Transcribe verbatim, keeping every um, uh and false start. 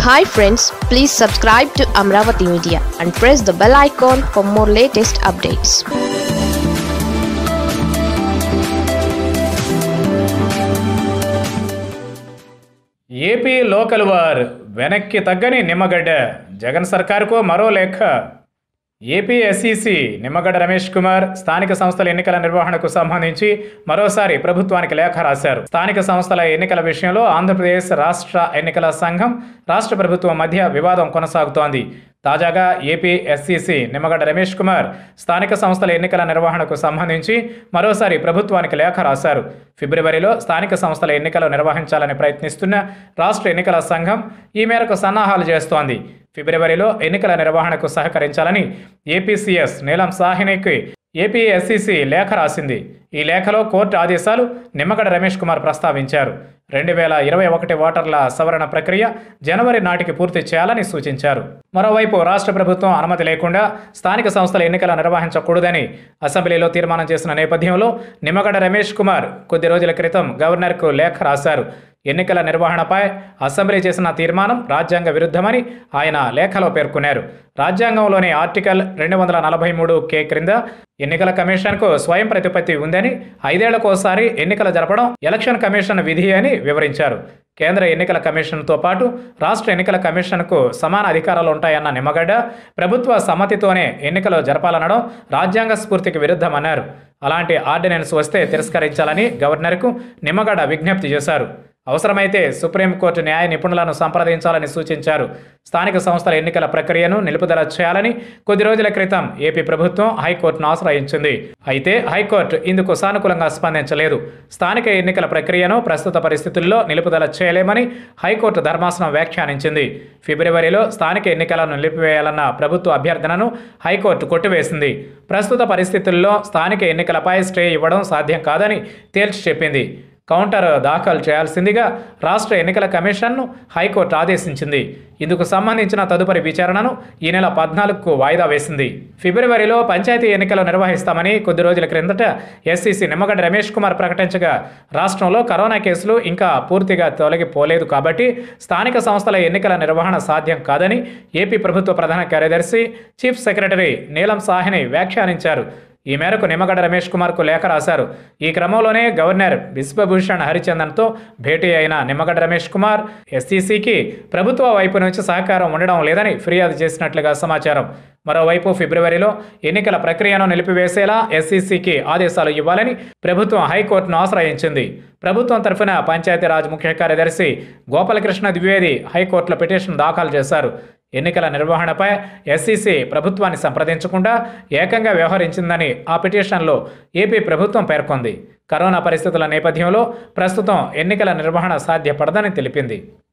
Hi friends, please subscribe to Amravati Media and press the bell icon for more latest updates. AP local war వెనక్కి తగ్గని నిమ్మగడ్డ జగన్ సర్కారుకు మరో లేఖ. AP SEC Nimmagadda Ramesh Kumar స్థానిక సంస్థల ఎన్నికల నిర్వహణకు సంబంధించి మరోసారి ప్రభుత్వానికి లేఖ రాశారు. స్థానిక సంస్థల ఎన్నికల విషయంలో ఆంధ్రప్రదేశ్ రాష్ట్ర ఎన్నికల సంఘం రాష్ట్ర ప్రభుత్వం మధ్య వివాదం కొనసాగుతోంది. తాజాగా ఏపీ ఎస్ఈసి నిమ్మగడ్డ రమేష్ కుమార్ స్థానిక సంస్థల ఎన్నికల నిర్వహణకు సంబంధించి మరోసారి ప్రభుత్వానికి లేఖ రాశారు. ఫిబ్రవరిలో స్థానిక సంస్థల ఎన్నికలు నిర్వహించాలని ప్రయత్నిస్తున్న రాష్ట్ర ఎన్నికల సంఘం ఈ మేరకు సన్నాహాలు చేస్తోంది. ఫిబ్రవరిలో ఎన్నికల నిర్వహణకు సహకరించాలని ఏపీసీఎస్ నీలం సాహ్నికి ఏపీ ఎస్ఈసి లేఖ రాసింది. ఈ లేఖలో కోర్టు ఆదేశాలు నిమ్మగడ్డ రమేష్ కుమార్ ప్రస్తావించారు. రెండు వేల ఇరవై ఒకటి ఓటర్ల సవరణ ప్రక్రియ జనవరి నాటికి పూర్తి చేయాలని సూచించారు. మరోవైపు రాష్ట్ర ప్రభుత్వం అనుమతి లేకుండా స్థానిక సంస్థల ఎన్నికలు నిర్వహించకూడదని అసెంబ్లీలో తీర్మానం చేసిన నేపథ్యంలో నిమ్మగడ్డ రమేష్ కుమార్ కొద్ది రోజుల క్రితం గవర్నర్కు లేఖ రాశారు. ఎన్నికల నిర్వహణపై అసెంబ్లీ చేసిన తీర్మానం రాజ్యాంగ విరుద్ధమని ఆయన లేఖలో పేర్కొన్నారు. రాజ్యాంగంలోని ఆర్టికల్ రెండు వందల నలభై మూడు కే క్రింద ఎన్నికల కమిషన్కు స్వయం ప్రతిపత్తి ఉందని, ఐదేళ్లకోసారి ఎన్నికలు జరపడం ఎలక్షన్ కమిషన్ విధి అని వివరించారు. కేంద్ర ఎన్నికల కమిషన్తో పాటు రాష్ట్ర ఎన్నికల కమిషన్కు సమాన అధికారాలు ఉంటాయన్న నిమ్మగడ్డ ప్రభుత్వ సమ్మతితోనే ఎన్నికలు జరపాలనడం రాజ్యాంగ స్ఫూర్తికి విరుద్ధమన్నారు. అలాంటి ఆర్డినెన్స్ వస్తే తిరస్కరించాలని గవర్నర్కు నిమ్మగడ్డ విజ్ఞప్తి చేశారు. అవసరమైతే సుప్రీంకోర్టు న్యాయ నిపుణులను సంప్రదించాలని సూచించారు. స్థానిక సంస్థల ఎన్నికల ప్రక్రియను నిలుపుదల చేయాలని కొద్ది రోజుల క్రితం ఏపీ ప్రభుత్వం హైకోర్టును ఆశ్రయించింది. అయితే హైకోర్టు ఇందుకు సానుకూలంగా స్పందించలేదు. స్థానిక ఎన్నికల ప్రక్రియను ప్రస్తుత పరిస్థితుల్లో నిలుపుదల చేయలేమని హైకోర్టు ధర్మాసనం వ్యాఖ్యానించింది. ఫిబ్రవరిలో స్థానిక ఎన్నికలను నిలిపివేయాలన్న ప్రభుత్వ అభ్యర్థనను హైకోర్టు కొట్టివేసింది. ప్రస్తుత పరిస్థితుల్లో స్థానిక ఎన్నికలపై స్టే ఇవ్వడం సాధ్యం కాదని తేల్చి చెప్పింది. కౌంటర్ దాఖలు చేయాల్సిందిగా రాష్ట్ర ఎన్నికల కమిషన్ను హైకోర్టు ఆదేశించింది. ఇందుకు సంబంధించిన తదుపరి విచారణను ఈ నెల పద్నాలుగుకు వాయిదా వేసింది. ఫిబ్రవరిలో పంచాయతీ ఎన్నికలు నిర్వహిస్తామని కొద్ది రోజుల క్రిందట ఎస్ఈసి నిమ్మగడ్డ రమేష్ కుమార్ ప్రకటించగా రాష్ట్రంలో కరోనా కేసులు ఇంకా పూర్తిగా తొలగిపోలేదు కాబట్టి స్థానిక సంస్థల ఎన్నికల నిర్వహణ సాధ్యం కాదని ఏపీ ప్రభుత్వ ప్రధాన కార్యదర్శి చీఫ్ సెక్రటరీ నీలం సాహ్ని వ్యాఖ్యానించారు. ఈ మేరకు నిమ్మగడ్డ రమేష్ కుమార్కు లేఖ రాశారు. ఈ క్రమంలోనే గవర్నర్ బిశ్వభూషణ్ హరిచందన్తో భేటీ అయిన నిమ్మగడ్డ రమేష్ కుమార్ ఎస్ఈసికి ప్రభుత్వ వైపు నుంచి సహకారం ఉండడం లేదని ఫిర్యాదు చేసినట్లుగా సమాచారం. మరోవైపు ఫిబ్రవరిలో ఎన్నికల ప్రక్రియను నిలిపివేసేలా ఎస్ఈసికి ఆదేశాలు ఇవ్వాలని ప్రభుత్వం హైకోర్టును ఆశ్రయించింది. ప్రభుత్వం తరఫున పంచాయతీరాజ్ ముఖ్య కార్యదర్శి గోపాలకృష్ణ ద్వివేది హైకోర్టులో పిటిషన్ దాఖలు చేశారు. ఎన్నికల నిర్వహణపై ఎస్ఈసి ప్రభుత్వాన్ని సంప్రదించకుండా ఏకంగా వ్యవహరించిందని ఆ పిటిషన్లో ఏపీ ప్రభుత్వం పేర్కొంది. కరోనా పరిస్థితుల నేపథ్యంలో ప్రస్తుతం ఎన్నికల నిర్వహణ సాధ్యపడదని తెలిపింది.